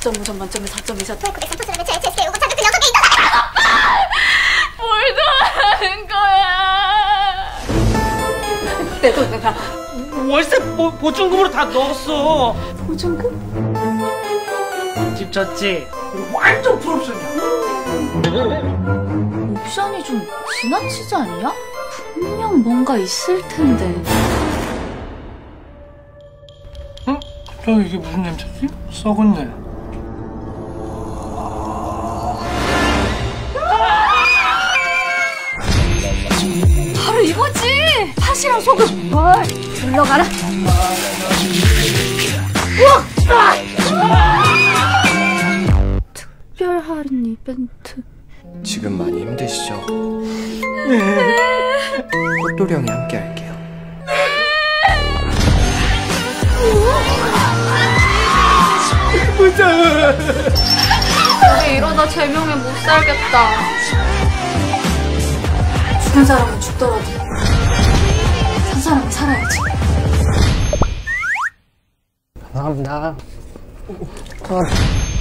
4.5점 만점에 4.24. 그게 삼포스라면 제 SK 오고 찾은 그 녀석이 있잖아! 뭘 도와라는 거야? 내 돈 내가. 월세 보증금으로 다 넣었어. 보증금? 집 졌지? 완전 풀옵션이야. 옵션이 좀 지나치지 않냐? 분명 뭔가 있을 텐데. 응? 저 이게 무슨 냄새지? 썩었네. 바로 이거지! 팥이랑 소금! 뭘! 물러가라! 특별 할인 이벤트. 지금 많이 힘드시죠? 꽃도령이 함께 할게요. 우리 이러다 제명에 못 살겠다. 죽은 사람은 죽더라도 산 사람은 살아야지. 감사합니다.